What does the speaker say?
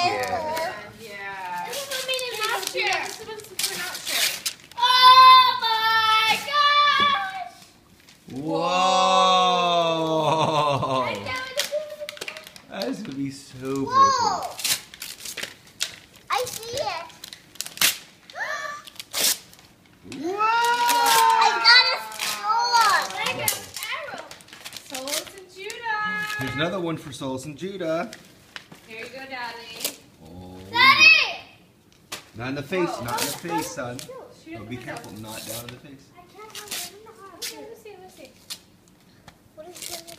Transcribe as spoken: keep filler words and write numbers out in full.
Yeah. Yeah. This is for me to Not share. share. This one's for not share. Oh my gosh! Whoa! I got it. That's gonna be super Whoa! cool. I see it. Whoa! I got a sword. I got an arrow. Solus and Judah. Here's another one for Solus and Judah. Here you go, Daddy. Oh. Daddy! Not in the face, Whoa. not in the face, son. Shoot Oh, it in be the careful, window. not down in the face. I can't have it in the heart. Okay, let's see, let's see. What is this?